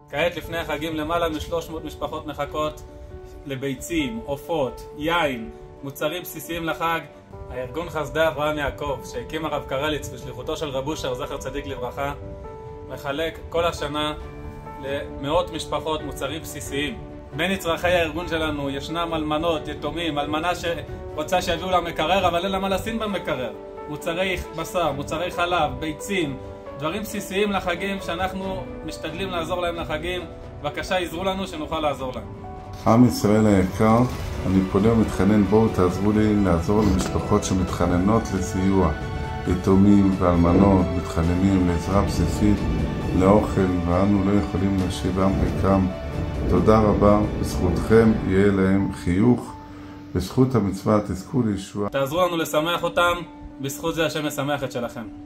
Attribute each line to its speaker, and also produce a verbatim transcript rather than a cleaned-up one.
Speaker 1: כעת לפני החגים למעלה מ-שלוש מאות משפחות מחכות לביצים, עופות, יין, מוצרים בסיסיים לחג. הארגון חסדי אברהם יעקב שהקים הרב קרליץ בשליחותו של רב אושר זכר צדיק לברכה מחלק כל השנה למאות משפחות מוצרים בסיסיים. בין נצרכי הארגון שלנו ישנם אלמנות, יתומים, אלמנה שרוצה שיביאו לה מקרר אבל אין לה מה לשים במקרר. מוצרי בשר, מוצרי חלב, ביצים, דברים בסיסיים לחגים שאנחנו משתדלים לעזור להם לחגים. בבקשה עזרו לנו שנוכל לעזור להם.
Speaker 2: עם ישראל היקר, אני פונה ומתחנן, בואו תעזרו לי לעזור למשפחות שמתחננות לסיוע. יתומים ואלמנות מתחננים לעזרה בסיסית, לאוכל, ואנו לא יכולים להשיבם ריקם. תודה רבה, בזכותכם יהיה להם חיוך, בזכות המצווה תזכו לישועה.
Speaker 1: תעזרו לנו לשמח אותם, בזכות זה השם ישמח את שלכם.